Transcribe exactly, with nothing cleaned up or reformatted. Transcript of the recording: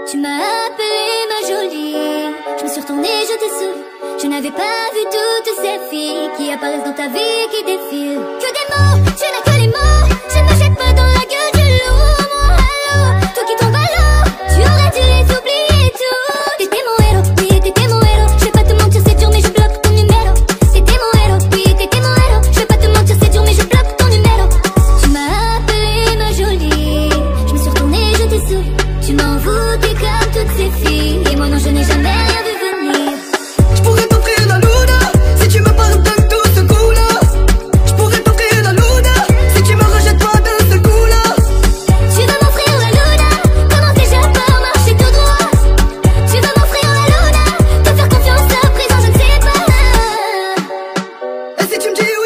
Tu m'as appelée ma jolie. Je me suis retournée, je t'ai souri. Je n'avais pas vu toutes ces filles qui apparaissent dans ta vie, qui défilent. Que des mots, tu n'as que les mots. Je ne me jette pas dans la gueule du loup. Mon halo, tout qui tombe à l'eau. Tu aurais dû les oublier tous. T'étais mon héros, oui t'étais mon héros. Je vais pas te mentir, c'est dur mais je bloque ton numéro. T'étais mon héros, oui t'étais mon héros. Je vais pas te mentir, c'est dur mais je bloque ton numéro. Tu m'as appelée ma jolie. Je me suis retournée, je t'ai souri. Tu m'en voûtais comme toutes ces filles. Et moi non, je n'ai jamais rien vu venir. Je pourrais t'offrir la luna si tu me pardonnes tout ce coup-là. Je pourrais t'offrir la luna si tu me rejettes pas de ce coup-là. Tu veux m'offrir la luna, comment déjà pas marcher tout droit. Tu veux m'offrir la luna, te faire confiance à présent je ne sais pas. Et si tu me dis